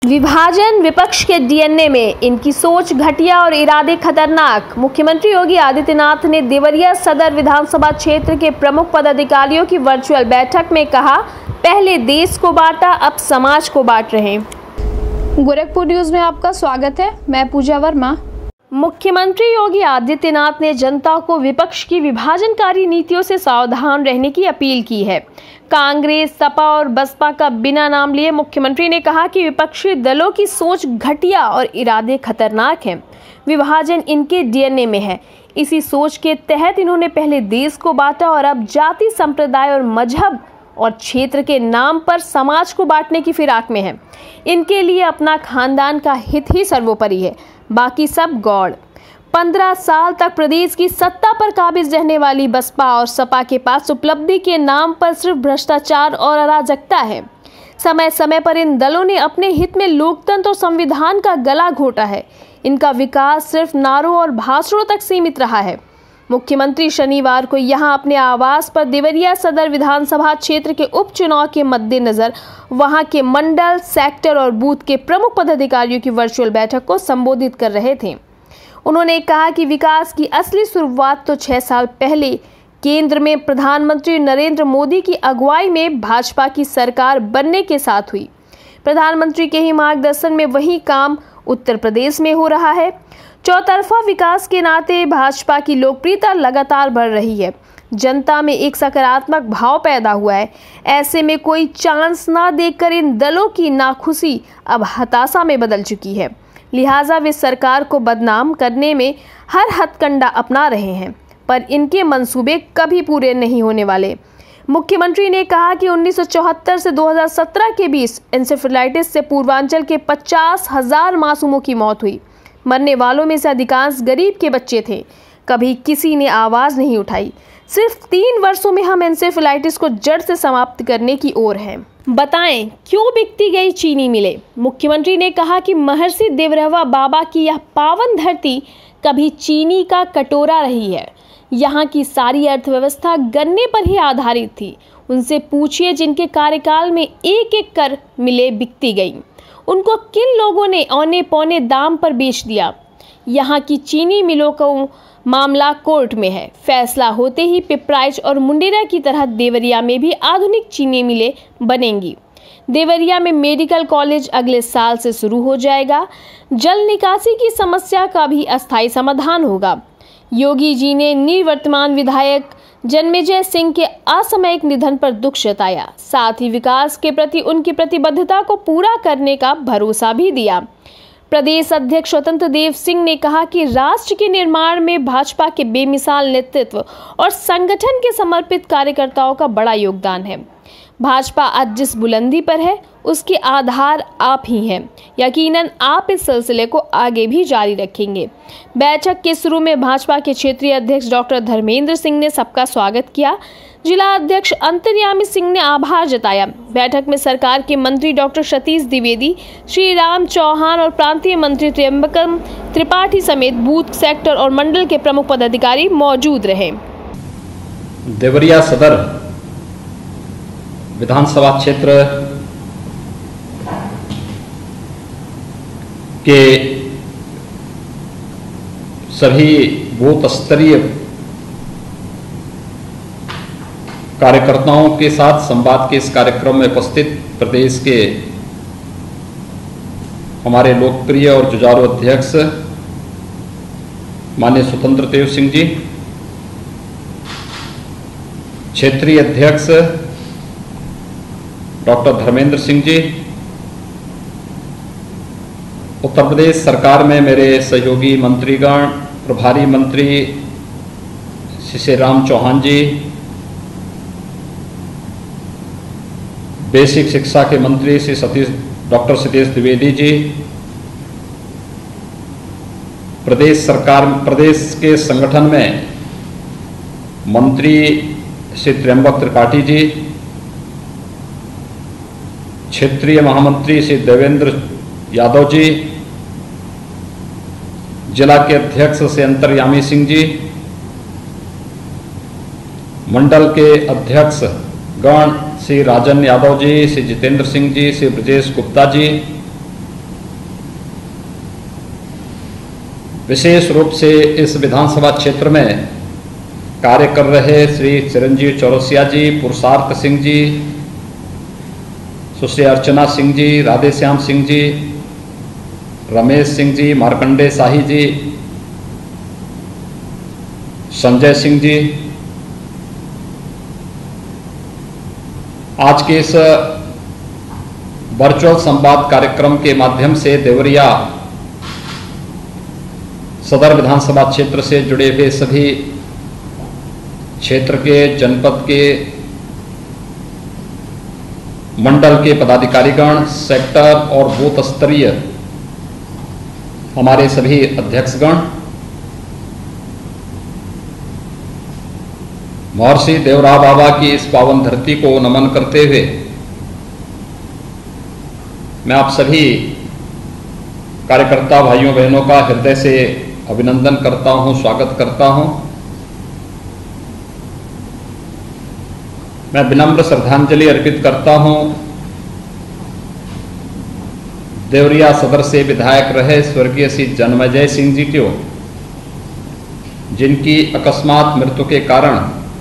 विभाजन विपक्ष के डीएनए में, इनकी सोच घटिया और इरादे खतरनाक। मुख्यमंत्री योगी आदित्यनाथ ने देवरिया सदर विधानसभा क्षेत्र के प्रमुख पदाधिकारियों की वर्चुअल बैठक में कहा, पहले देश को बांटा, अब समाज को बांट रहे हैं। गोरखपुर न्यूज में आपका स्वागत है। मैं पूजा वर्मा। मुख्यमंत्री योगी आदित्यनाथ ने जनता को विपक्ष की विभाजनकारी नीतियों से सावधान रहने की अपील की है। कांग्रेस, सपा और बसपा का बिना नाम लिए मुख्यमंत्री ने कहा कि विपक्षी दलों की सोच घटिया और इरादे खतरनाक हैं। विभाजन इनके डीएनए में है। इसी सोच के तहत इन्होंने पहले देश को बांटा और अब जाति, संप्रदाय और मजहब और क्षेत्र के नाम पर समाज को बांटने की फिराक में है। इनके लिए अपना खानदान का हित ही सर्वोपरि है, बाकी सब गौड़। 15 साल तक प्रदेश की सत्ता पर काबिज रहने वाली बसपा और सपा के पास उपलब्धि के नाम पर सिर्फ भ्रष्टाचार और अराजकता है। समय समय पर इन दलों ने अपने हित में लोकतंत्र और संविधान का गला घोटा है। इनका विकास सिर्फ नारों और भाषणों तक सीमित रहा है। मुख्यमंत्री शनिवार को यहां अपने आवास पर देवरिया सदर विधानसभा क्षेत्र के उपचुनाव के मद्देनजर वहां के मंडल, सेक्टर और बूथ के प्रमुख पदाधिकारियों की वर्चुअल बैठक को संबोधित कर रहे थे। उन्होंने कहा कि विकास की असली शुरुआत तो 6 साल पहले केंद्र में प्रधानमंत्री नरेंद्र मोदी की अगुवाई में भाजपा की सरकार बनने के साथ हुई। प्रधानमंत्री के ही मार्गदर्शन में वही काम उत्तर प्रदेश में हो रहा है। चौतरफा विकास के नाते भाजपा की लोकप्रियता लगातार बढ़ रही है। जनता में एक सकारात्मक भाव पैदा हुआ है। ऐसे में कोई चांस ना देकर इन दलों की नाखुशी अब हताशा में बदल चुकी है। लिहाजा वे सरकार को बदनाम करने में हर हथकंडा अपना रहे हैं, पर इनके मंसूबे कभी पूरे नहीं होने वाले। मुख्यमंत्री ने कहा कि 1974 से 2017 के बीच एन्सेफेलाइटिस से पूर्वांचल के 50,000 मासूमों की मौत हुई। मरने वालों में से अधिकांश गरीब के बच्चे थे। कभी किसी ने आवाज़ नहीं उठाई। सिर्फ 3 वर्षों में हम एन्सेफेलाइटिस को जड़ से समाप्त करने की ओर हैं। बताएं क्यों बिकती गई चीनी मिलें? मुख्यमंत्री ने कहा कि महर्षि देवरहवा बाबा की यह पावन धरती कभी चीनी का कटोरा रही है। यहाँ की सारी अर्थव्यवस्था गन्ने पर ही आधारित थी। उनसे पूछिए जिनके कार्यकाल में एक-एक कर मिलें बिकती गई, उनको किन लोगों ने औने पौने दाम पर बेच दिया। यहाँ की चीनी मिलों का मामला कोर्ट में है। फैसला होते ही पिपराइच और मुंडेरा की तरह देवरिया में भी आधुनिक चीनी मिलें बनेंगी। देवरिया में मेडिकल कॉलेज अगले साल से शुरू हो जाएगा। जल निकासी की समस्या का भी अस्थायी समाधान होगा। योगी जी ने निवर्तमान विधायक जन्मेजय सिंह के असामयिक निधन पर दुख जताया, साथ ही विकास के प्रति उनकी प्रतिबद्धता को पूरा करने का भरोसा भी दिया। प्रदेश अध्यक्ष स्वतंत्र देव सिंह ने कहा कि राष्ट्र के निर्माण में भाजपा के बेमिसाल नेतृत्व और संगठन के समर्पित कार्यकर्ताओं का बड़ा योगदान है। भाजपा आज जिस बुलंदी पर है उसके आधार आप ही हैं। यकीनन आप इस सिलसिले को आगे भी जारी रखेंगे। बैठक के शुरू में भाजपा के क्षेत्रीय अध्यक्ष डॉक्टर धर्मेंद्र सिंह ने सबका स्वागत किया। जिला अध्यक्ष अंतर्यामी सिंह ने आभार जताया। बैठक में सरकार के मंत्री डॉक्टर सतीश द्विवेदी, श्री राम चौहान और प्रांतीय मंत्री त्र्यंबकम त्रिपाठी समेत बूथ, सेक्टर और मंडल के प्रमुख पदाधिकारी मौजूद रहे। देवरिया सदर विधानसभा क्षेत्र के सभी बूथ स्तरीय कार्यकर्ताओं के साथ संवाद के इस कार्यक्रम में उपस्थित प्रदेश के हमारे लोकप्रिय और जुझारू अध्यक्ष माननीय स्वतंत्र देव सिंह जी, क्षेत्रीय अध्यक्ष डॉक्टर धर्मेंद्र सिंह जी, उत्तर प्रदेश सरकार में मेरे सहयोगी मंत्रीगण, प्रभारी मंत्री श्री राम चौहान जी, बेसिक शिक्षा के मंत्री श्री डॉक्टर सतीश द्विवेदी जी, प्रदेश के संगठन में मंत्री श्री त्र्यंबक त्रिपाठी जी, क्षेत्रीय महामंत्री श्री देवेंद्र यादव जी, जिला के अध्यक्ष श्री अंतर्यामी सिंह जी, मंडल के अध्यक्ष गण श्री राजन यादव जी, श्री जितेंद्र सिंह जी, श्री ब्रजेश गुप्ता जी, विशेष रूप से इस विधानसभा क्षेत्र में कार्य कर रहे श्री चिरंजीव चौरसिया जी, पुरुषार्थ सिंह जी, सुश्री अर्चना सिंह जी, राधेश्याम सिंह जी, रमेश सिंह जी, मार्कंडे शाही जी, संजय सिंह जी, आज के इस वर्चुअल संवाद कार्यक्रम के माध्यम से देवरिया सदर विधानसभा क्षेत्र से जुड़े हुए सभी क्षेत्र के, जनपद के, मंडल के पदाधिकारीगण, सेक्टर और बूथ स्तरीय हमारे सभी अध्यक्षगण, महर्षि देवराव बाबा की इस पावन धरती को नमन करते हुए मैं आप सभी कार्यकर्ता भाइयों बहनों का हृदय से अभिनंदन करता हूं, स्वागत करता हूं। मैं विनम्र श्रद्धांजलि अर्पित करता हूं देवरिया सदर से विधायक रहे स्वर्गीय श्री जन्मेजय सिंह जी को, जिनकी अकस्मात मृत्यु के कारण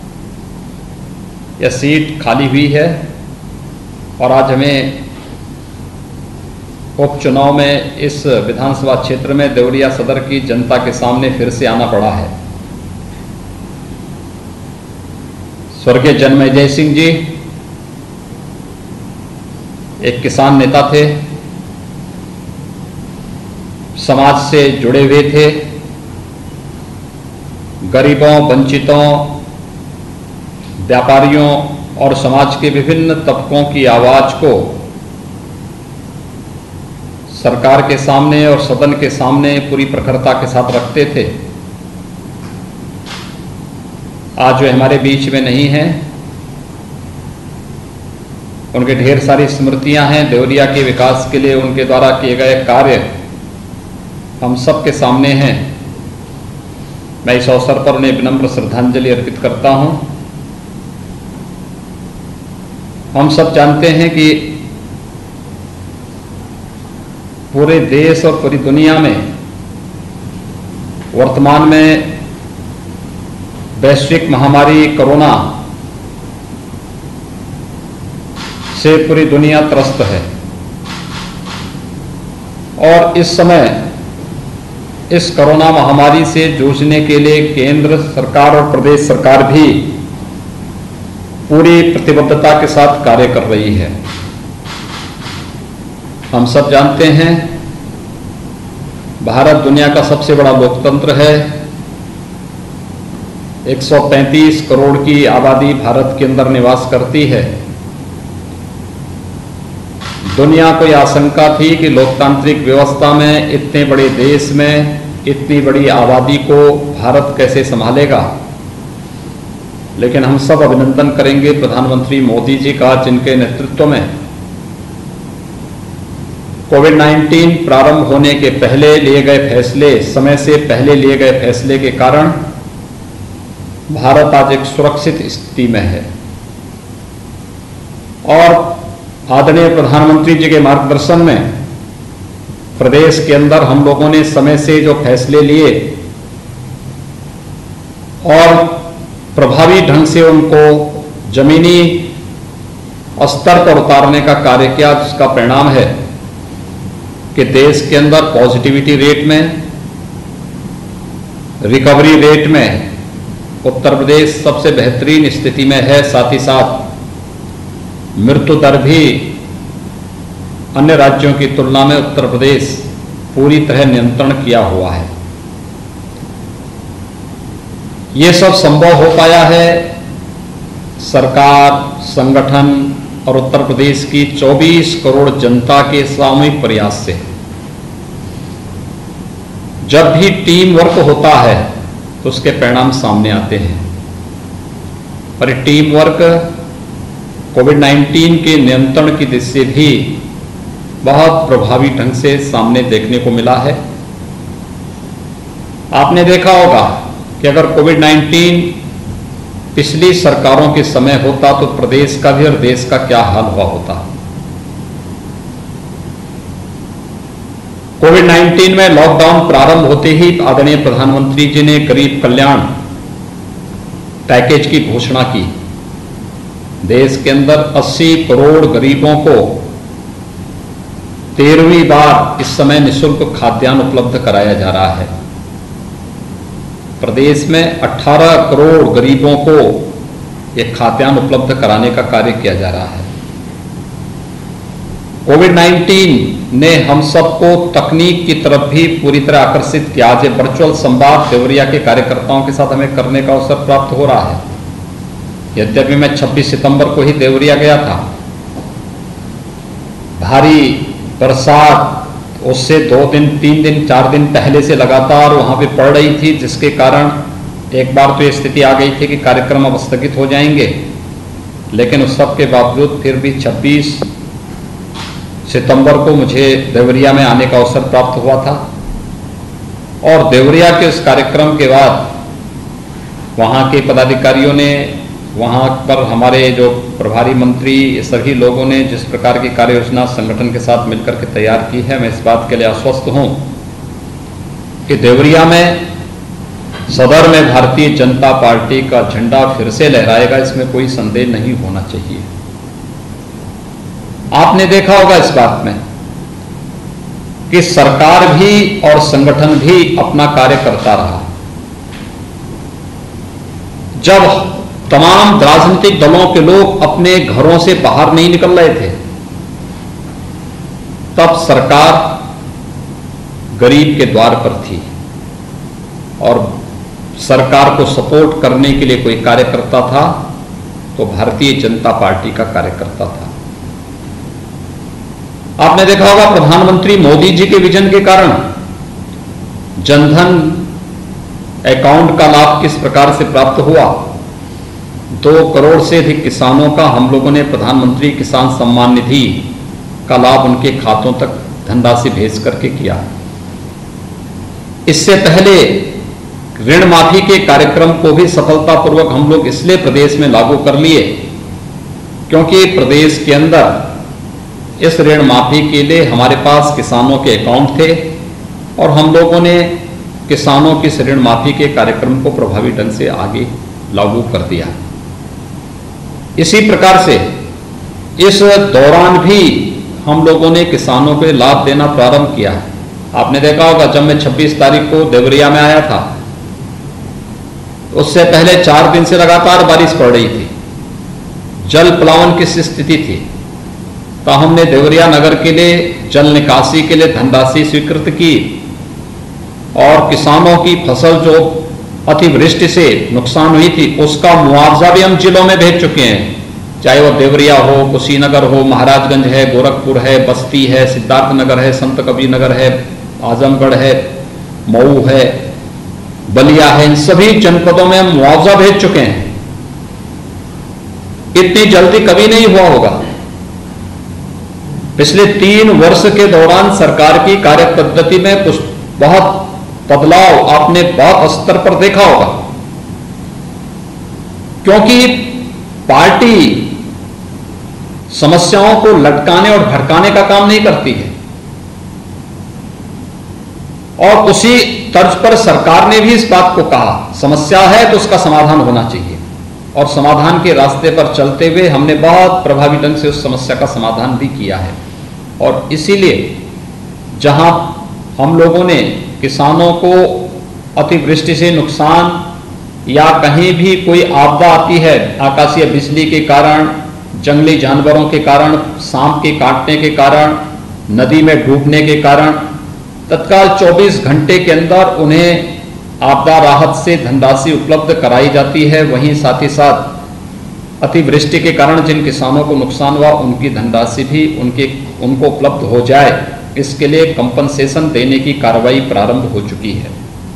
यह सीट खाली हुई है और आज हमें उपचुनाव में इस विधानसभा क्षेत्र में देवरिया सदर की जनता के सामने फिर से आना पड़ा है। स्वर्गीय जन्मेजय सिंह जी एक किसान नेता थे, समाज से जुड़े हुए थे, गरीबों, वंचितों, व्यापारियों और समाज के विभिन्न तबकों की आवाज को सरकार के सामने और सदन के सामने पूरी प्रखरता के साथ रखते थे। आज वे हमारे बीच में नहीं हैं। उनके ढेर सारी स्मृतियां हैं। देवरिया के विकास के लिए उनके द्वारा किए गए कार्य हम सब के सामने हैं। मैं इस अवसर पर उन्हें विनम्र श्रद्धांजलि अर्पित करता हूं। हम सब जानते हैं कि पूरे देश और पूरी दुनिया में वर्तमान में वैश्विक महामारी कोरोना से पूरी दुनिया त्रस्त है और इस समय इस कोरोना महामारी से जूझने के लिए केंद्र सरकार और प्रदेश सरकार भी पूरी प्रतिबद्धता के साथ कार्य कर रही है। हम सब जानते हैं भारत दुनिया का सबसे बड़ा लोकतंत्र है। 135 करोड़ की आबादी भारत के अंदर निवास करती है। दुनिया को यह आशंका थी कि लोकतांत्रिक व्यवस्था में इतने बड़े देश में इतनी बड़ी आबादी को भारत कैसे संभालेगा, लेकिन हम सब अभिनंदन करेंगे प्रधानमंत्री मोदी जी का, जिनके नेतृत्व में कोविड-19 प्रारंभ होने के पहले लिए गए फैसले, समय से पहले लिए गए फैसले के कारण भारत आज एक सुरक्षित स्थिति में है और आदरणीय प्रधानमंत्री जी के मार्गदर्शन में प्रदेश के अंदर हम लोगों ने समय से जो फैसले लिए और प्रभावी ढंग से उनको जमीनी स्तर पर उतारने का कार्य किया, जिसका परिणाम है कि देश के अंदर पॉजिटिविटी रेट में, रिकवरी रेट में उत्तर प्रदेश सबसे बेहतरीन स्थिति में है। साथ ही साथ मृत्यु दर भी अन्य राज्यों की तुलना में उत्तर प्रदेश पूरी तरह नियंत्रण किया हुआ है। ये सब संभव हो पाया है सरकार, संगठन और उत्तर प्रदेश की 24 करोड़ जनता के सामूहिक प्रयास से। जब भी टीम वर्क होता है तो उसके परिणाम सामने आते हैं और ये टीम वर्क कोविड-19 के नियंत्रण की दिशा से भी बहुत प्रभावी ढंग से सामने देखने को मिला है। आपने देखा होगा कि अगर कोविड-19 पिछली सरकारों के समय होता तो प्रदेश का भी और देश का क्या हाल हुआ होता। कोविड-19 में लॉकडाउन प्रारंभ होते ही आदरणीय प्रधानमंत्री जी ने गरीब कल्याण पैकेज की घोषणा की। देश के अंदर 80 करोड़ गरीबों को 13वीं बार इस समय निःशुल्क खाद्यान्न उपलब्ध कराया जा रहा है। प्रदेश में 18 करोड़ गरीबों को यह खाद्यान्न उपलब्ध कराने का कार्य किया जा रहा है। कोविड-19 ने हम सबको तकनीक की तरफ भी पूरी तरह आकर्षित किया। आज वर्चुअल संवाद देवरिया के कार्यकर्ताओं के साथ हमें करने का अवसर प्राप्त हो रहा है। यद्यपि मैं 26 सितंबर को ही देवरिया गया था, भारी बरसात उससे 2 दिन 3 दिन 4 दिन पहले से लगातार वहां पे पड़ रही थी, जिसके कारण एक बार तो ये स्थिति आ गई थी कि कार्यक्रम अब स्थगित हो जाएंगे। लेकिन उस सब के बावजूद फिर भी 26 सितंबर को मुझे देवरिया में आने का अवसर प्राप्त हुआ था और देवरिया के इस कार्यक्रम के बाद वहाँ के पदाधिकारियों ने, वहाँ पर हमारे जो प्रभारी मंत्री, सभी लोगों ने जिस प्रकार की कार्य योजना संगठन के साथ मिलकर के तैयार की है, मैं इस बात के लिए आश्वस्त हूँ कि देवरिया में सदर में भारतीय जनता पार्टी का झंडा फिर से लहराएगा, इसमें कोई संदेह नहीं होना चाहिए। आपने देखा होगा इस बात में कि सरकार भी और संगठन भी अपना कार्य करता रहा। जब तमाम राजनीतिक दलों के लोग अपने घरों से बाहर नहीं निकल रहे थे, तब सरकार गरीब के द्वार पर थी और सरकार को सपोर्ट करने के लिए कोई कार्यकर्ता था तो भारतीय जनता पार्टी का कार्यकर्ता था। आपने देखा होगा प्रधानमंत्री मोदी जी के विजन के कारण जनधन अकाउंट का लाभ किस प्रकार से प्राप्त हुआ। 2 करोड़ से अधिक किसानों का हम लोगों ने प्रधानमंत्री किसान सम्मान निधि का लाभ उनके खातों तक धनराशि भेज करके किया। इससे पहले ऋण माफी के कार्यक्रम को भी सफलतापूर्वक हम लोग इसलिए प्रदेश में लागू कर लिए क्योंकि प्रदेश के अंदर इस ऋण माफी के लिए हमारे पास किसानों के अकाउंट थे और हम लोगों ने किसानों की इस ऋण माफी के कार्यक्रम को प्रभावी ढंग से आगे लागू कर दिया। इसी प्रकार से इस दौरान भी हम लोगों ने किसानों को लाभ देना प्रारंभ किया। आपने देखा होगा जब मैं 26 तारीख को देवरिया में आया था, उससे पहले 4 दिन से लगातार बारिश पड़ रही थी, जल प्लावन की स्थिति थी, तो हमने देवरिया नगर के लिए जल निकासी के लिए धनराशि स्वीकृत की और किसानों की फसल जो अतिवृष्टि से नुकसान हुई थी उसका मुआवजा भी हम जिलों में भेज चुके हैं, चाहे वो देवरिया हो, कुशीनगर हो, महाराजगंज है, गोरखपुर है, बस्ती है, सिद्धार्थनगर है, संत कबीर नगर है, आजमगढ़ है, मऊ है, बलिया है, इन सभी जनपदों में हम मुआवजा भेज चुके हैं। इतनी जल्दी कभी नहीं हुआ होगा। पिछले 3 वर्ष के दौरान सरकार की कार्य पद्धति में कुछ बहुत बदलाव आपने बहुत स्तर पर देखा होगा, क्योंकि पार्टी समस्याओं को लटकाने और भड़काने का काम नहीं करती है और उसी तर्ज पर सरकार ने भी इस बात को कहा समस्या है तो उसका समाधान होना चाहिए और समाधान के रास्ते पर चलते हुए हमने बहुत प्रभावी ढंग से उस समस्या का समाधान भी किया है। और इसीलिए जहां हम लोगों ने किसानों को अतिवृष्टि से नुकसान या कहीं भी कोई आपदा आती है, आकाशीय बिजली के कारण, जंगली जानवरों के कारण, सांप के काटने के कारण, नदी में डूबने के कारण, तत्काल 24 घंटे के अंदर उन्हें आपदा राहत से धनराशि उपलब्ध कराई जाती है। वहीं साथ ही साथ अतिवृष्टि के कारण जिन किसानों को नुकसान हुआ उनकी धनराशि भी उनको उपलब्ध हो जाए, इसके लिए कंपनसेशन देने की कार्रवाई प्रारंभ हो चुकी है।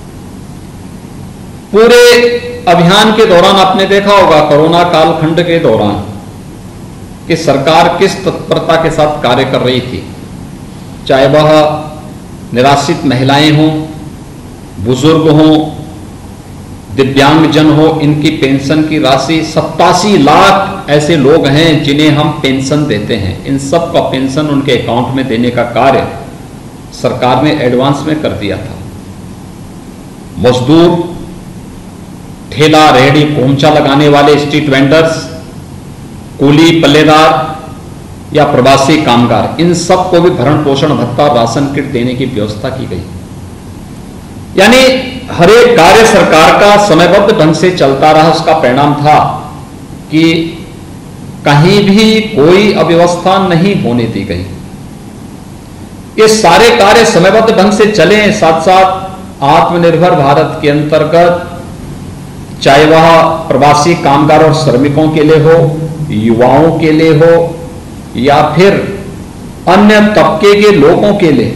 पूरे अभियान के दौरान आपने देखा होगा कोरोना कालखंड के दौरान कि सरकार किस तत्परता के साथ कार्य कर रही थी, चाहे वह निराश्रित महिलाएं हों, बुजुर्ग हों, दिव्यांगजन हो, इनकी पेंशन की राशि 87 लाख ऐसे लोग हैं जिन्हें हम पेंशन देते हैं। इन सब का पेंशन उनके अकाउंट में देने का कार्य सरकार ने एडवांस में कर दिया था। मजदूर, ठेला रेहड़ी पोंचा लगाने वाले स्ट्रीट वेंडर्स, कूली पल्लेदार या प्रवासी कामगार, इन सबको भी भरण पोषण भत्ता और राशन किट देने की व्यवस्था की गई। यानी हर एक कार्य सरकार का समयबद्ध ढंग से चलता रहा। उसका परिणाम था कि कहीं भी कोई अव्यवस्था नहीं होने दी गई। ये सारे कार्य समयबद्ध ढंग से चले। साथ साथ आत्मनिर्भर भारत के अंतर्गत चाहे वह प्रवासी कामगार और श्रमिकों के लिए हो, युवाओं के लिए हो या फिर अन्य तबके के लोगों के लिए,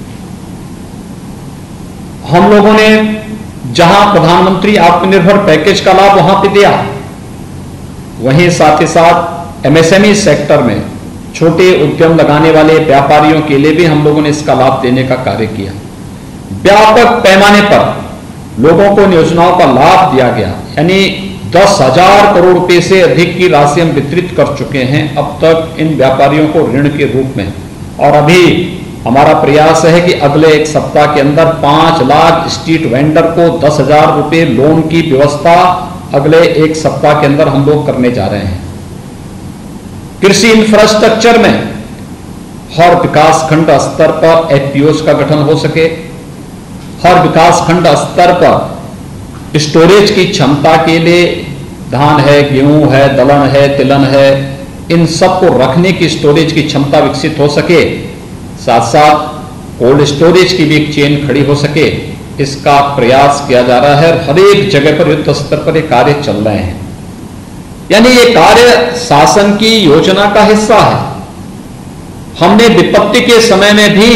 हम लोगों ने जहां प्रधानमंत्री आत्मनिर्भर पैकेज का लाभ वहां पे दिया, वहीं साथ ही साथ एमएसएमई सेक्टर में छोटे उद्यम लगाने वाले व्यापारियों के लिए भी हम लोगों ने इसका लाभ देने का कार्य किया। व्यापक पैमाने पर लोगों को इन योजनाओं का लाभ दिया गया। यानी 10,000 करोड़ रुपए से अधिक की राशि हम वितरित कर चुके हैं अब तक इन व्यापारियों को ऋण के रूप में। और अभी हमारा प्रयास है कि अगले एक सप्ताह के अंदर 5 लाख स्ट्रीट वेंडर को 10,000 रुपए लोन की व्यवस्था अगले एक सप्ताह के अंदर हम लोग करने जा रहे हैं। कृषि इंफ्रास्ट्रक्चर में हर विकासखंड स्तर पर एफपीओस का गठन हो सके, हर विकासखंड स्तर पर स्टोरेज की क्षमता के लिए धान है, गेहूं है, दलहन है, तिलहन है, इन सबको रखने की स्टोरेज की क्षमता विकसित हो सके। साथ साथ कोल्ड स्टोरेज की भी एक चेन खड़ी हो सके, इसका प्रयास किया जा रहा है। हर एक जगह पर युद्ध स्तर पर ये कार्य चल रहे हैं। यानी ये कार्य शासन की योजना का हिस्सा है। हमने विपत्ति के समय में भी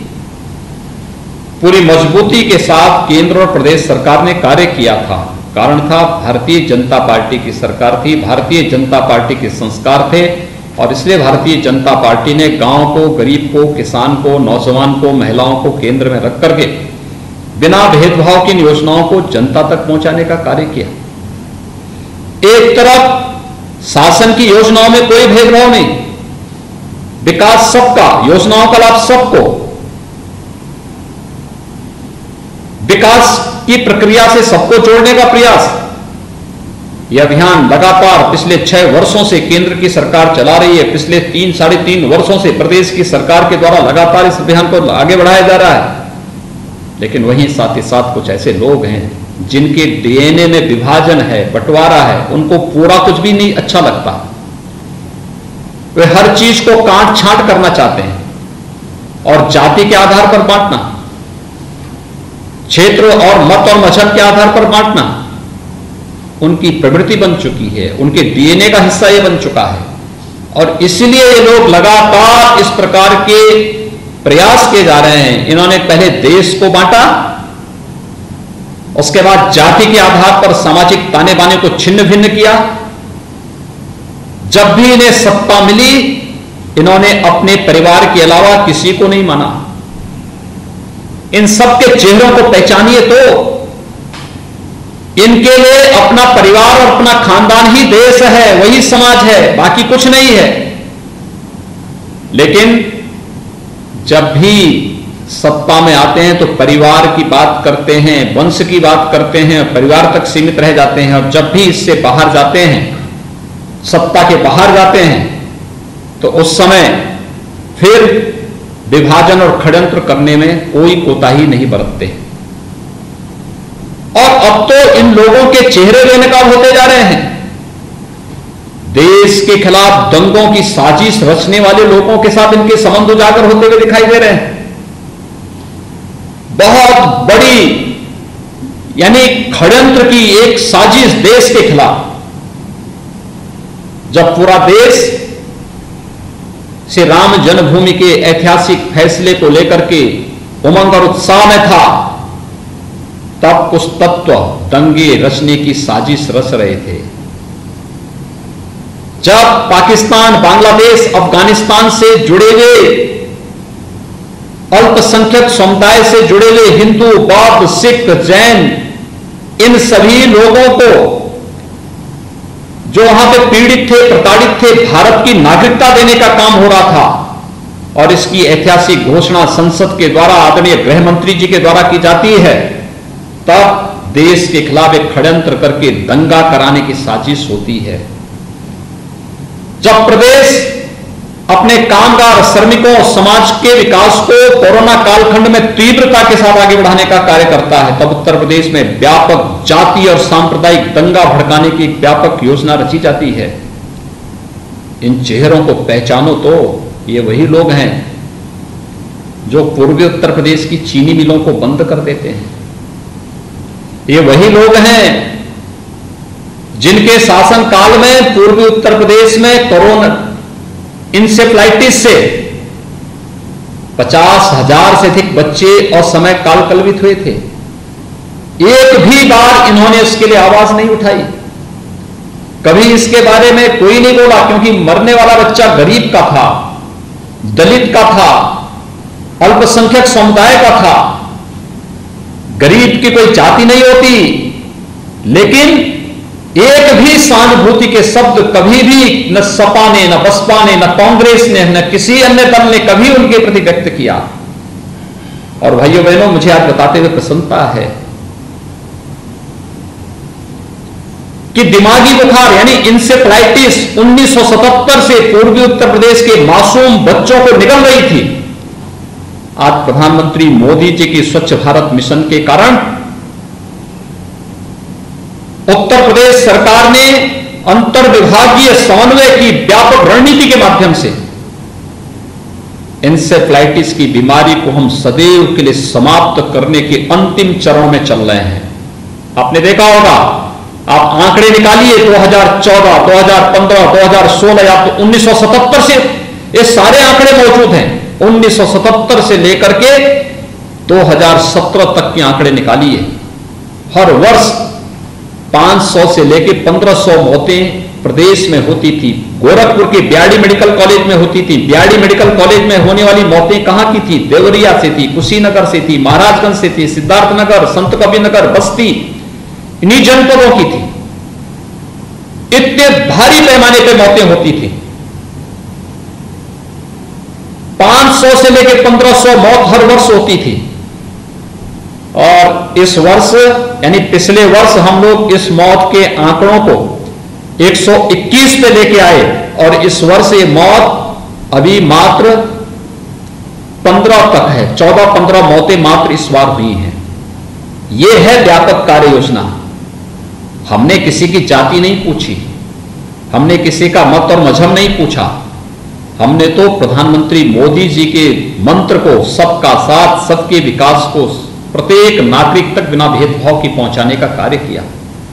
पूरी मजबूती के साथ केंद्र और प्रदेश सरकार ने कार्य किया था। कारण था भारतीय जनता पार्टी की सरकार थी, भारतीय जनता पार्टी के संस्कार थे, और इसलिए भारतीय जनता पार्टी ने गांव को, गरीब को, किसान को, नौजवान को, महिलाओं को केंद्र में रख करके बिना भेदभाव की योजनाओं को जनता तक पहुंचाने का कार्य किया। एक तरफ शासन की योजनाओं में कोई भेदभाव नहीं, विकास सबका, योजनाओं का लाभ सबको, विकास की प्रक्रिया से सबको जोड़ने का प्रयास। यह अभियान लगातार पिछले 6 वर्षों से केंद्र की सरकार चला रही है। पिछले 3-3.5 वर्षों से प्रदेश की सरकार के द्वारा लगातार इस अभियान को आगे बढ़ाया जा रहा है। लेकिन वहीं साथ ही साथ कुछ ऐसे लोग हैं जिनके डीएनए में विभाजन है, बंटवारा है, उनको पूरा कुछ भी नहीं अच्छा लगता। वे हर चीज को काट छांट करना चाहते हैं और जाति के आधार पर बांटना, क्षेत्र और मत और मजहब के आधार पर बांटना उनकी प्रवृत्ति बन चुकी है, उनके डीएनए का हिस्सा यह बन चुका है। और इसलिए ये लोग लगातार इस प्रकार के प्रयास किए जा रहे हैं। इन्होंने पहले देश को बांटा, उसके बाद जाति के आधार पर सामाजिक ताने बाने को छिन्न भिन्न किया। जब भी इन्हें सत्ता मिली, इन्होंने अपने परिवार के अलावा किसी को नहीं माना। इन सबके चेहरों को पहचानिए तो इनके लिए अपना परिवार और अपना खानदान ही देश है, वही समाज है, बाकी कुछ नहीं है। लेकिन जब भी सत्ता में आते हैं तो परिवार की बात करते हैं, वंश की बात करते हैं, परिवार तक सीमित रह जाते हैं। और जब भी इससे बाहर जाते हैं, सत्ता के बाहर जाते हैं, तो उस समय फिर विभाजन और षड्यंत्र करने में कोई कोताही नहीं बरतते। और अब तो इन लोगों के चेहरे बेनकाब होते जा रहे हैं। देश के खिलाफ दंगों की साजिश रचने वाले लोगों के साथ इनके संबंध उजागर होते हुए दिखाई दे रहे हैं। बहुत बड़ी यानी षड्यंत्र की एक साजिश देश के खिलाफ। जब पूरा देश श्री राम जन्मभूमि के ऐतिहासिक फैसले को लेकर के उमंग और उत्साह में था, तब कुछ तत्व दंगे रचने की साजिश रच रहे थे। जब पाकिस्तान, बांग्लादेश, अफगानिस्तान से जुड़े हुए अल्पसंख्यक समुदाय से जुड़े हुए हिंदू, बौद्ध, सिख, जैन, इन सभी लोगों को जो वहां पे पीड़ित थे, प्रताड़ित थे, भारत की नागरिकता देने का काम हो रहा था, और इसकी ऐतिहासिक घोषणा संसद के द्वारा आदरणीय गृह मंत्री जी के द्वारा की जाती है, तब देश के खिलाफ एक षड्यंत्र करके दंगा कराने की साजिश होती है। जब प्रदेश अपने कामगार, श्रमिकों, समाज के विकास को कोरोना कालखंड में तीव्रता के साथ आगे बढ़ाने का कार्य करता है, तब उत्तर प्रदेश में व्यापक जाति और सांप्रदायिक दंगा भड़काने की व्यापक योजना रची जाती है। इन चेहरों को पहचानो तो ये वही लोग हैं जो पूर्वी उत्तर प्रदेश की चीनी मिलों को बंद कर देते हैं। ये वही लोग हैं जिनके शासनकाल में पूर्वी उत्तर प्रदेश में कोरोना इंसेफ्लाइटिस से 50,000 से अधिक बच्चे और समय काल कलवित हुए थे। एक भी बार इन्होंने इसके लिए आवाज नहीं उठाई, कभी इसके बारे में कोई नहीं बोला, क्योंकि मरने वाला बच्चा गरीब का था, दलित का था, अल्पसंख्यक समुदाय का था। गरीब की कोई जाति नहीं होती, लेकिन एक भी सहानुभूति के शब्द कभी भी न सपा ने, न बसपा ने, न कांग्रेस ने, न किसी अन्य दल ने कभी उनके प्रति व्यक्त किया। और भाइयों बहनों, मुझे आज बताते हुए प्रसन्नता है कि दिमागी बुखार यानी इंसेफ्लाइटिस 1977 से पूर्वी उत्तर प्रदेश के मासूम बच्चों को निकल रही थी। आज प्रधानमंत्री मोदी जी की स्वच्छ भारत मिशन के कारण उत्तर प्रदेश सरकार ने अंतर विभागीय समन्वय की व्यापक रणनीति के माध्यम से इंसेफ्लाइटिस की बीमारी को हम सदैव के लिए समाप्त करने के अंतिम चरण में चल रहे हैं। आपने देखा होगा, आप आंकड़े निकालिए 2014, 2015, 2016 या तो 1977 से ये सारे आंकड़े मौजूद हैं। 1977 से लेकर के 2017 तक के आंकड़े निकालिए। हर वर्ष 500 से लेकर 1500 मौतें प्रदेश में होती थी। गोरखपुर के बीआरडी मेडिकल कॉलेज में होती थी। बीआरडी मेडिकल कॉलेज में होने वाली मौतें कहां की थी? देवरिया से थी, कुशीनगर से थी, महाराजगंज से थी, सिद्धार्थनगर, संत कबीरनगर, बस्ती, इन्हीं जनपदों की थी। इतने भारी पैमाने पर मौतें होती थी। 500 से लेकर 1500 मौत हर वर्ष होती थी। और इस वर्ष यानी पिछले वर्ष हम लोग इस मौत के आंकड़ों को 121 पे लेके आए और इस वर्ष ये मौत अभी मात्र 15 तक है। 14-15 मौतें मात्र इस बार हुई हैं। यह है व्यापक कार्य योजना। हमने किसी की जाति नहीं पूछी, हमने किसी का मत और मजहब नहीं पूछा। हमने तो प्रधानमंत्री मोदी जी के मंत्र को, सबका साथ सबके विकास को प्रत्येक नागरिक तक बिना भेदभाव की पहुंचाने का कार्य किया।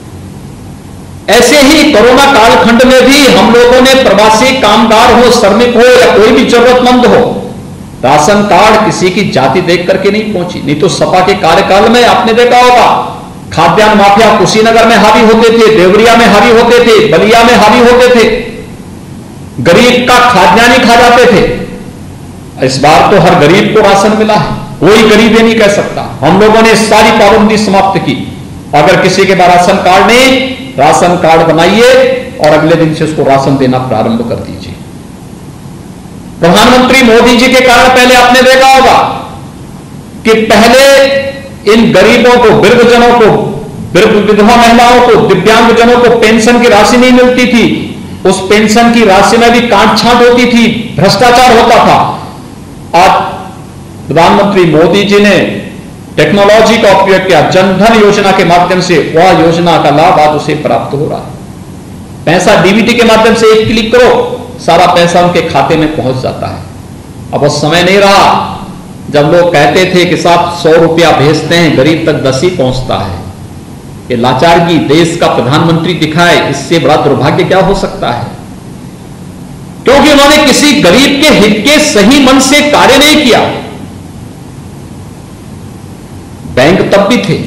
ऐसे ही कोरोना कालखंड में भी हम लोगों ने प्रवासी कामगार हो, श्रमिक हो या कोई भी जरूरतमंद हो, राशन कार्ड किसी की जाति देख करके नहीं पहुंची। नहीं तो सपा के कार्यकाल में आपने देखा होगा, खाद्यान्न माफिया कुशीनगर में हावी होते थे, देवरिया में हावी होते थे, बलिया में हावी होते थे, गरीब का खाद्यान्न ही खा जाते थे। इस बार तो हर गरीब को राशन मिला है, कोई गरीब ये नहीं कह सकता। हम लोगों ने सारी पाबंदी समाप्त की। अगर किसी के पास राशन कार्ड नहीं, राशन कार्ड बनाइए और अगले दिन से उसको राशन देना प्रारंभ कर दीजिए। प्रधानमंत्री मोदी जी के कारण पहले आपने देखा होगा कि पहले इन गरीबों को, वृद्धजनों को, विधवा महिलाओं को, दिव्यांगजनों को पेंशन की राशि नहीं मिलती थी। उस पेंशन की राशि में भी काट छांट होती थी, भ्रष्टाचार होता था। आज प्रधानमंत्री मोदी जी ने टेक्नोलॉजी का उपयोग किया, जनधन योजना के माध्यम से वह योजना का लाभ आज उसे प्राप्त हो रहा है। पैसा डीबीटी के माध्यम से एक क्लिक करो, सारा पैसा उनके खाते में पहुंच जाता है। अब वो समय नहीं रहा जब लोग कहते थे कि साहब 100 रुपया भेजते हैं, गरीब तक 10 ही पहुंचता है। ये लाचारगी देश का प्रधानमंत्री दिखाए, इससे बड़ा दुर्भाग्य क्या हो सकता है? क्योंकि उन्होंने किसी गरीब के हित के सही मन से कार्य नहीं किया। बैंक तब भी थे,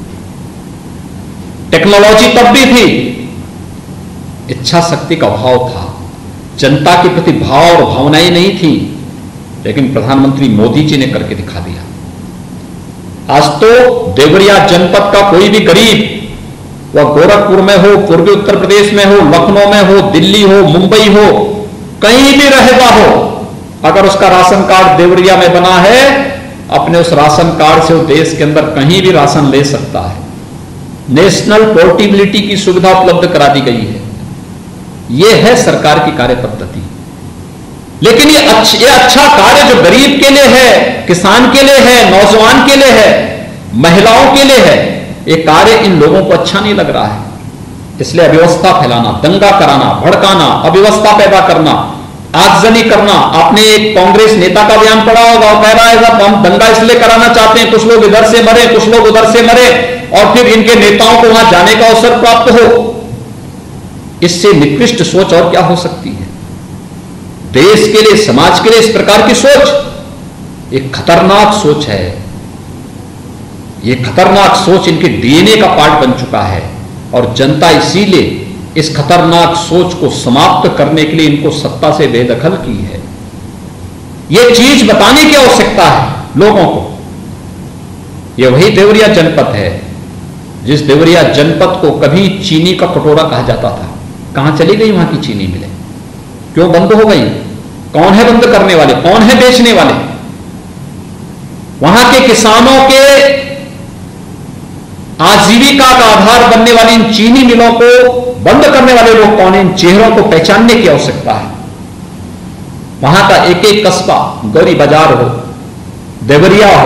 टेक्नोलॉजी तब भी थी, इच्छा शक्ति का अभाव था, जनता के प्रति भाव और भावनाएं नहीं थी, लेकिन प्रधानमंत्री मोदी जी ने करके दिखा दिया। आज तो देवरिया जनपद का कोई भी गरीब, वह गोरखपुर में हो, पूर्वी उत्तर प्रदेश में हो, लखनऊ में हो, दिल्ली हो, मुंबई हो, कहीं भी रहता हो, अगर उसका राशन कार्ड देवरिया में बना है, अपने उस राशन कार्ड से वो देश के अंदर कहीं भी राशन ले सकता है। नेशनल पोर्टेबिलिटी की सुविधा उपलब्ध करा दी गई है। यह है सरकार की कार्य पद्धति। लेकिन ये अच्छा कार्य जो गरीब के लिए है, किसान के लिए है, नौजवान के लिए है, महिलाओं के लिए है, ये कार्य इन लोगों को अच्छा नहीं लग रहा है। इसलिए अव्यवस्था फैलाना, दंगा कराना, भड़काना, अव्यवस्था पैदा करना, आगजनी करना। आपने एक कांग्रेस नेता का बयान पढ़ा होगा, वो कह रहा है साहब हम दंगा इसलिए कराना चाहते हैं, कुछ लोग इधर से मरे, कुछ लोग उधर से मरे, और फिर इनके नेताओं को वहां जाने का अवसर प्राप्त हो। इससे निकृष्ट सोच और क्या हो सकती है? देश के लिए, समाज के लिए इस प्रकार की सोच एक खतरनाक सोच है। यह खतरनाक सोच इनके डीएनए का पार्ट बन चुका है, और जनता इसीलिए इस खतरनाक सोच को समाप्त करने के लिए इनको सत्ता से बेदखल की है। यह चीज बताने की आवश्यकता है लोगों को। यह वही देवरिया जनपद है जिस देवरिया जनपद को कभी चीनी का कटोरा कहा जाता था। कहां चली गई वहां की चीनी मिलें? क्यों बंद हो गई? कौन है बंद करने वाले? कौन है बेचने वाले? वहां के किसानों के आजीविका का आधार बनने वाली इन चीनी मिलों को बंद करने वाले लोग कौन है? इन चेहरों को पहचानने की आवश्यकता है। वहां का एक एक कस्बा, गौरी बाजार हो, देवरिया हो,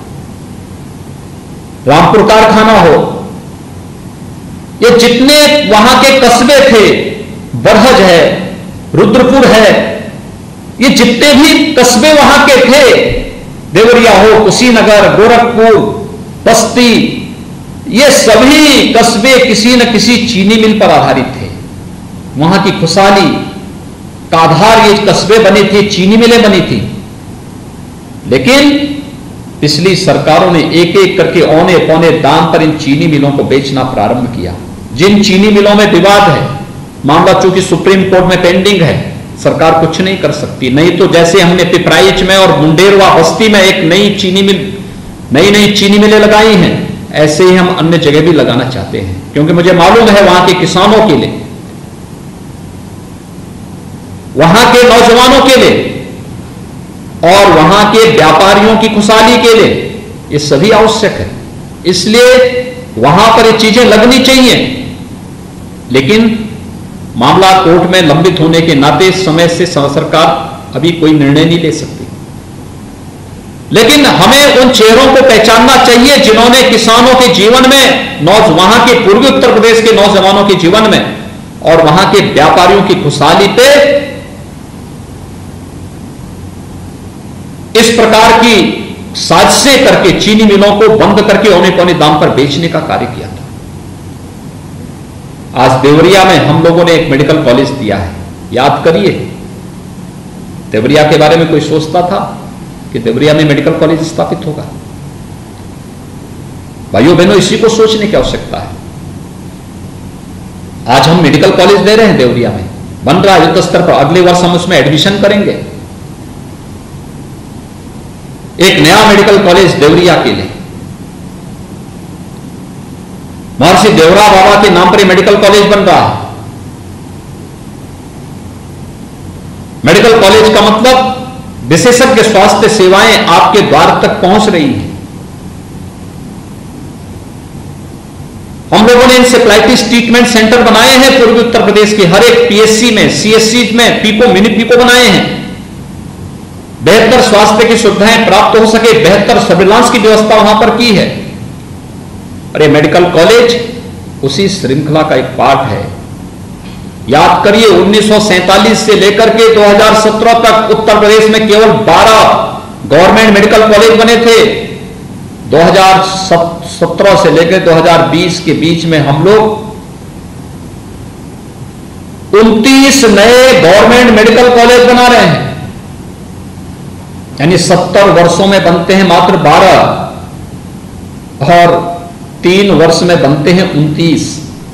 रामपुर कारखाना हो, ये जितने वहां के कस्बे थे, बरहज है, रुद्रपुर है, ये जितने भी कस्बे वहां के थे, देवरिया हो, कुशीनगर, गोरखपुर, बस्ती, ये सभी कस्बे किसी न किसी चीनी मिल पर आधारित थे। वहां की खुशहाली का आधार ये कस्बे बने थे, चीनी मिलें बनी थी। लेकिन पिछली सरकारों ने एक एक करके औने पौने दाम पर इन चीनी मिलों को बेचना प्रारंभ किया। जिन चीनी मिलों में विवाद है, मामला चूंकि सुप्रीम कोर्ट में पेंडिंग है, सरकार कुछ नहीं कर सकती। नहीं तो जैसे हमने पिपराइच में और मुंडेरवा बस्ती में एक नई चीनी मिलें लगाई हैं, ऐसे ही हम अन्य जगह भी लगाना चाहते हैं, क्योंकि मुझे मालूम है वहां के किसानों के लिए, वहां के नौजवानों के लिए और वहां के व्यापारियों की खुशहाली के लिए ये सभी आवश्यक है। इसलिए वहां पर ये चीजें लगनी चाहिए। लेकिन मामला कोर्ट में लंबित होने के नाते समय से सरकार अभी कोई निर्णय नहीं ले सकती। लेकिन हमें उन चेहरों को पहचानना चाहिए जिन्होंने किसानों के जीवन में, वहां के पूर्वी उत्तर प्रदेश के नौजवानों के जीवन में और वहां के व्यापारियों की खुशहाली पे इस प्रकार की साजिशें करके चीनी मिलों को बंद करके औने पौने दाम पर बेचने का कार्य किया था। आज देवरिया में हम लोगों ने एक मेडिकल कॉलेज दिया है। याद करिए, देवरिया के बारे में कोई सोचता था कि देवरिया में मेडिकल कॉलेज स्थापित होगा? भाइयों बहनों, इसी को सोचने की आवश्यकता है। आज हम मेडिकल कॉलेज दे रहे हैं देवरिया में, बन रहा है युद्ध स्तर पर। अगले वर्ष हम उसमें एडमिशन करेंगे। एक नया मेडिकल कॉलेज देवरिया के लिए, महर्षि देवरा बाबा के नाम पर यह मेडिकल कॉलेज बन रहा है। मेडिकल कॉलेज का मतलब विशेषज्ञ स्वास्थ्य सेवाएं आपके द्वार तक पहुंच रही हैं। हम लोगों ने इंसेफ्लाइटिस ट्रीटमेंट सेंटर बनाए हैं पूर्वी उत्तर प्रदेश के हर एक पीएससी में, सीएससी में, पीको, मिनी पीको बनाए हैं। बेहतर स्वास्थ्य की सुविधाएं प्राप्त हो सके, बेहतर सर्विलांस की व्यवस्था वहां पर की है। और ये मेडिकल कॉलेज उसी श्रृंखला का एक पार्ट है। याद करिए, 1947 से लेकर के 2017 तक उत्तर प्रदेश में केवल 12 गवर्नमेंट मेडिकल कॉलेज बने थे। 2017 से लेकर 2020 के बीच में हम लोग 29 नए गवर्नमेंट मेडिकल कॉलेज बना रहे हैं। यानी 70 वर्षों में बनते हैं मात्र 12 और 3 वर्ष में बनते हैं 29।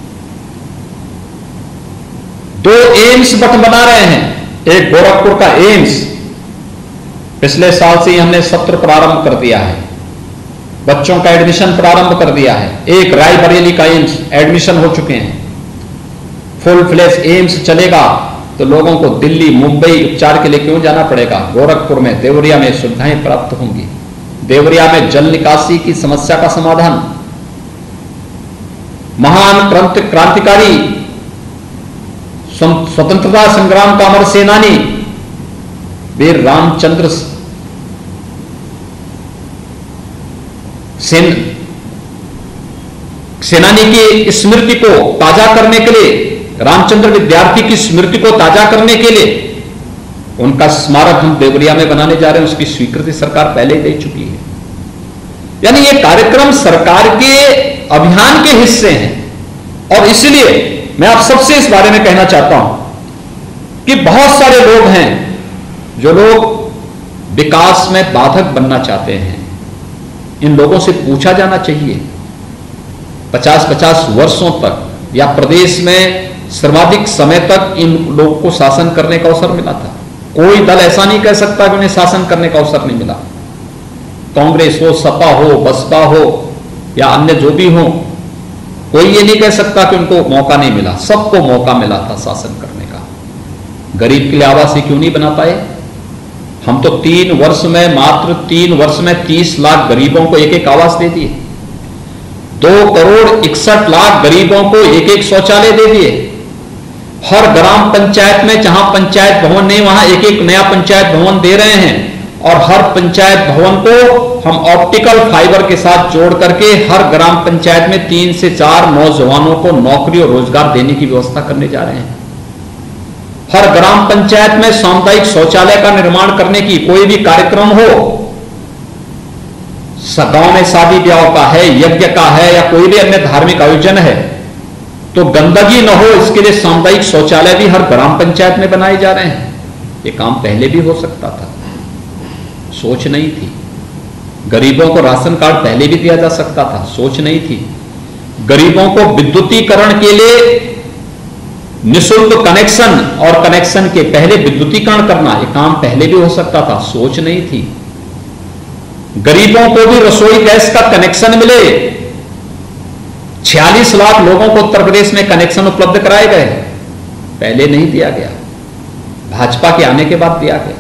2 एम्स बना रहे हैं। एक गोरखपुर का एम्स पिछले साल से ही हमने सत्र प्रारंभ कर दिया है, बच्चों का एडमिशन प्रारंभ कर दिया है। एक रायबरेली का एम्स एडमिशन हो चुके हैं, फुल फ्लेश एम्स चलेगा। तो लोगों को दिल्ली मुंबई उपचार के लिए क्यों जाना पड़ेगा? गोरखपुर में देवरिया में सुविधाएं प्राप्त होंगी। देवरिया में जल निकासी की समस्या का समाधान। महान क्रांतिकारी स्वतंत्रता संग्राम का अमर सेनानी वीर रामचंद्र सेनानी की स्मृति को ताजा करने के लिए, रामचंद्र विद्यार्थी की स्मृति को ताजा करने के लिए उनका स्मारक हम देवरिया में बनाने जा रहे हैं। उसकी स्वीकृति सरकार पहले ही दे चुकी है। यानी ये कार्यक्रम सरकार के अभियान के हिस्से हैं। और इसलिए मैं आप सबसे इस बारे में कहना चाहता हूं कि बहुत सारे लोग हैं जो लोग विकास में बाधक बनना चाहते हैं। इन लोगों से पूछा जाना चाहिए, 50-50 वर्षों तक या प्रदेश में सर्वाधिक समय तक इन लोगों को शासन करने का अवसर मिला था। कोई दल ऐसा नहीं कह सकता कि उन्हें शासन करने का अवसर नहीं मिला। कांग्रेस हो, सपा हो, बसपा हो या अन्य जो भी हो, कोई ये नहीं कह सकता कि उनको मौका नहीं मिला। सबको मौका मिला था शासन करने का। गरीब के लिए आवास क्यों नहीं बना पाए? हम तो 3 वर्ष में, मात्र 3 वर्ष में 30 लाख गरीबों को एक एक आवास दे दिए। 2,61,00,000 गरीबों को एक एक शौचालय दे दिए। हर ग्राम पंचायत में जहां पंचायत भवन नहीं वहां एक एक नया पंचायत भवन दे रहे हैं। और हर पंचायत भवन को हम ऑप्टिकल फाइबर के साथ जोड़ करके हर ग्राम पंचायत में 3 से 4 नौजवानों को नौकरी और रोजगार देने की व्यवस्था करने जा रहे हैं। हर ग्राम पंचायत में सामुदायिक शौचालय का निर्माण करने की, कोई भी कार्यक्रम हो, गांव में शादी ब्याह का है, यज्ञ का है या कोई भी अन्य धार्मिक आयोजन है, तो गंदगी न हो इसके लिए सामुदायिक शौचालय भी हर ग्राम पंचायत में बनाए जा रहे हैं। ये काम पहले भी हो सकता था, सोच नहीं थी। गरीबों को राशन कार्ड पहले भी दिया जा सकता था, सोच नहीं थी। गरीबों को विद्युतीकरण के लिए निःशुल्क कनेक्शन और कनेक्शन के पहले विद्युतीकरण करना, यह काम पहले भी हो सकता था, सोच नहीं थी। गरीबों को भी रसोई गैस का कनेक्शन मिले, 46 लाख लोगों को उत्तर प्रदेश में कनेक्शन उपलब्ध कराए गए, पहले नहीं दिया गया, भाजपा के आने के बाद दिया गया।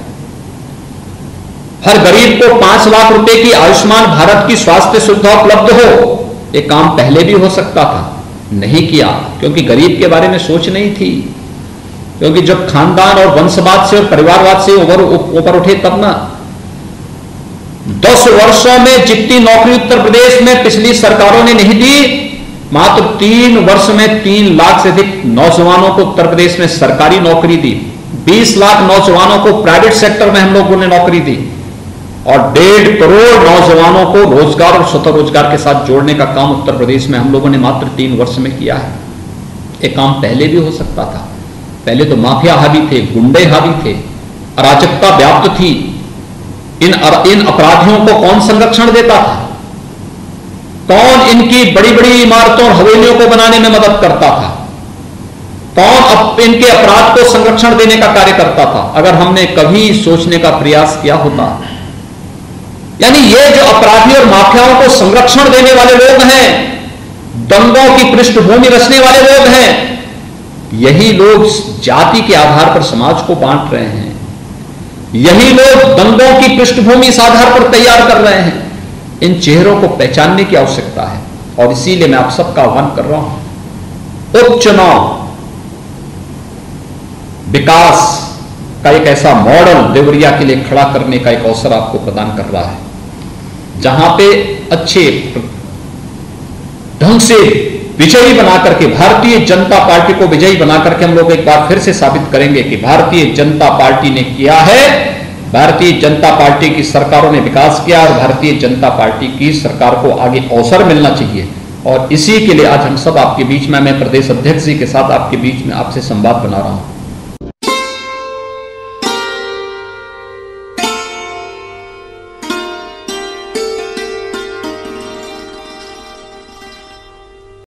हर गरीब को 5 लाख रुपए की आयुष्मान भारत की स्वास्थ्य सुविधा उपलब्ध हो, यह काम पहले भी हो सकता था, नहीं किया क्योंकि गरीब के बारे में सोच नहीं थी। क्योंकि जब खानदान और वंशवाद से और परिवारवाद से ऊपर उठे तब ना 10 वर्षों में जितनी नौकरी उत्तर प्रदेश में पिछली सरकारों ने नहीं दी, मात्र 3 वर्ष में 3 लाख से अधिक नौजवानों को उत्तर प्रदेश में सरकारी नौकरी दी। 20 लाख नौजवानों को प्राइवेट सेक्टर में हम लोगों ने नौकरी दी और 1.5 करोड़ नौजवानों को रोजगार और स्वतः रोजगार के साथ जोड़ने का काम उत्तर प्रदेश में हम लोगों ने मात्र 3 वर्ष में किया है। यह काम पहले भी हो सकता था। पहले तो माफिया हावी थे, गुंडे हावी थे, अराजकता व्याप्त थी। इन अपराधियों को कौन संरक्षण देता था? कौन इनकी बड़ी बड़ी इमारतों और हवेलियों को बनाने में मदद करता था? कौन इनके अपराध को संरक्षण देने का कार्य करता था? अगर हमने कभी सोचने का प्रयास किया होता, यानी ये जो अपराधी और माफियाओं को संरक्षण देने वाले लोग हैं, दंगों की पृष्ठभूमि रचने वाले लोग हैं, यही लोग जाति के आधार पर समाज को बांट रहे हैं। यही लोग दंगों की पृष्ठभूमि इस आधार पर तैयार कर रहे हैं। इन चेहरों को पहचानने की आवश्यकता है और इसीलिए मैं आप सबका आह्वान कर रहा हूं। उपचुनाव विकास का एक ऐसा मॉडल देवरिया के लिए खड़ा करने का एक अवसर आपको प्रदान कर रहा है, जहां पे अच्छे ढंग से विजयी बना करके, भारतीय जनता पार्टी को विजयी बना करके हम लोग एक बार फिर से साबित करेंगे कि भारतीय जनता पार्टी ने किया है, भारतीय जनता पार्टी की सरकारों ने विकास किया और भारतीय जनता पार्टी की सरकार को आगे अवसर मिलना चाहिए। और इसी के लिए आज हम सब आपके बीच में, मैं प्रदेश अध्यक्ष जी के साथ आपके बीच में आपसे संवाद बना रहा हूं।